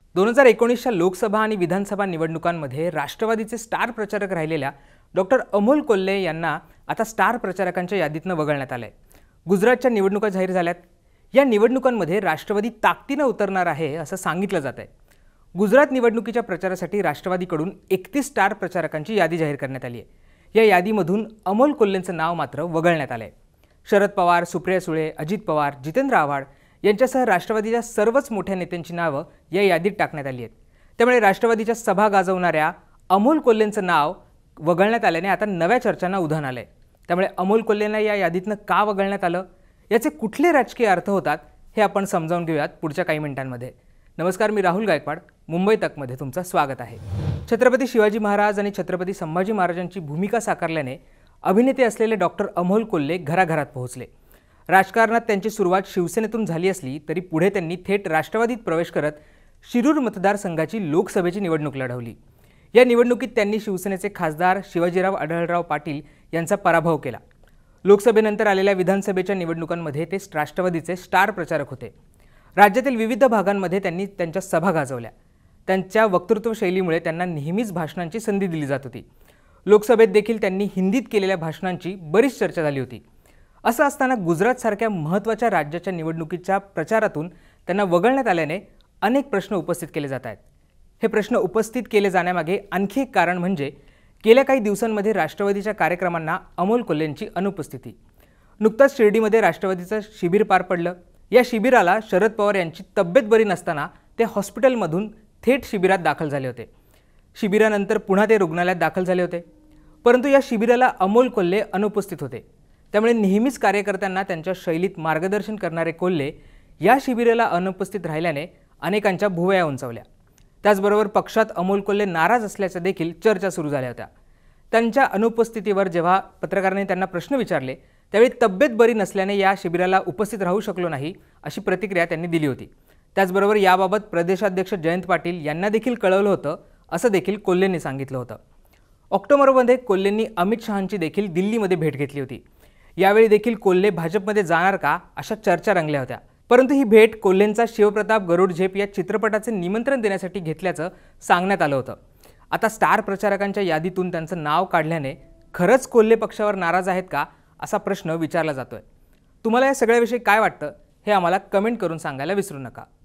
2019च्या लोकसभा आणि विधानसभा निवडणुकांमध्ये राष्ट्रवादीचे स्टार प्रचारक राहिलेल्या डॉक्टर अमोल कोल्हे यांना आता स्टार प्रचारकांच्या यादीतून वगळण्यात आले। गुजरातच्या निवडणुका जाहीर झाल्यात। या निवडणुकांमध्ये राष्ट्रवादी ताकदीने उतरणार आहे असं सांगितलं जात आहे। गुजरात निवडणुकीच्या प्रचारासाठी राष्ट्रवादीकडून 31 स्टार प्रचारकांची यादी जाहीर करण्यात आली आहे। या यादीमधून अमोल कोल्हेंचं नाव मात्र वगळण्यात आलंय। शरद पवार, सुप्रिया सुळे, अजित पवार, जितेंद्र आव्हाड यांच्यासह राष्ट्रवादीच्या सर्वच मोठ्या नेत्यांची नावं या यादीत टाकण्यात आली आहेत। त्यामुळे राष्ट्रवादीच्या सभा गाजवणाऱ्या अमोल कोल्हेंचं नाव वगळण्यात आल्याने आता नव्या चर्चांना उधाण आलंय। त्यामुळे अमोल कोल्हेंना या यादीतनं का वगळण्यात आलं, याचे कुठले राजकीय अर्थ होतात हे आपण समजावून घेऊयात पुढच्या काही मिनिटांमध्ये। नमस्कार, मी राहुल गायकवाड, मुंबई तकमध्ये तुमचं स्वागत आहे। छत्रपती शिवाजी महाराज आणि छत्रपती संभाजी महाराजांची भूमिका साकारल्याने अभिनेते असलेले डॉक्टर अमोल कोल्हे घराघरात पोहोचले। राजकारणात त्यांची सुरुवात शिवसेनेतून झाली असली तरी पुढे त्यांनी थेट राष्ट्रवादीत प्रवेश करत शिरूर मतदारसंघाची लोकसभेची निवडणूक लढवली। या निवडणुकीत त्यांनी शिवसेनेचे खासदार शिवाजीराव आढळराव पाटील यांचा पराभव केला। लोकसभेनंतर आलेल्या विधानसभेच्या निवडणुकांमध्ये ते राष्ट्रवादीचे स्टार प्रचारक होते। राज्यातील विविध भागांमध्ये त्यांनी त्यांच्या सभा गाजवल्या। त्यांच्या वक्तृत्व शैलीमुळे त्यांना नेहमीच भाषणांची संधी दिली जात होती। लोकसभेत देखील त्यांनी हिंदीत केलेल्या भाषणांची बरीच चर्चा झाली होती। असं असताना गुजरातसारख्या महत्त्वाच्या राज्याच्या निवडणुकीच्या प्रचारातून त्यांना वगळण्यात आल्याने अनेक प्रश्न उपस्थित केले जात आहेत। हे प्रश्न उपस्थित केले जाण्यामागे आणखी एक कारण म्हणजे गेल्या काही दिवसांमध्ये राष्ट्रवादीच्या कार्यक्रमांना अमोल कोल्हेंची अनुपस्थिती। नुकताच शिर्डीमध्ये राष्ट्रवादीचं शिबिर पार पडलं। या शिबिराला शरद पवार यांची तब्येत बरी नसताना ते हॉस्पिटलमधून थेट शिबिरात दाखल झाले होते। शिबिरानंतर पुन्हा ते रुग्णालयात दाखल झाले होते, परंतु या शिबिराला अमोल कोल्हे अनुपस्थित होते। त्यामुळे नेहमीच कार्यकर्त्यांना त्यांच्या शैलीत मार्गदर्शन करणारे कोल्हे या शिबिराला अनुपस्थित राहिल्याने अनेकांच्या भुवया उंचावल्या। त्याचबरोबर पक्षात अमोल कोल्हे नाराज असल्याच्या देखील चर्चा सुरू झाल्या होत्या। त्यांच्या अनुपस्थितीवर जेव्हा पत्रकारांनी त्यांना प्रश्न विचारले त्यावेळी तब्येत बरी नसल्याने या शिबिराला उपस्थित राहू शकलो नाही अशी प्रतिक्रिया त्यांनी दिली होती। त्याचबरोबर याबाबत प्रदेशाध्यक्ष जयंत पाटील यांना देखील कळवलं होतं असं देखील कोल्हेंनी सांगितलं होतं। ऑक्टोबरमध्ये कोल्हेंनी अमित शहांची देखील दिल्लीमध्ये भेट घेतली होती। यावेळी देखील कोल्हे भाजपमध्ये जाणार का अशा चर्चा रंगल्या होत्या, परंतु ही भेट कोल्हेंचा शिवप्रताप गरुड झेप या चित्रपटाचे निमंत्रण देण्यासाठी घेतल्याचं सांगण्यात आलं होतं। आता स्टार प्रचारकांच्या यादीतून त्यांचं नाव काढल्याने खरंच कोल्हे पक्षावर नाराज आहेत का असा प्रश्न विचारला जातोय। तुम्हाला या सगळ्याविषयी काय वाटतं हे आम्हाला कमेंट करून सांगायला विसरू नका।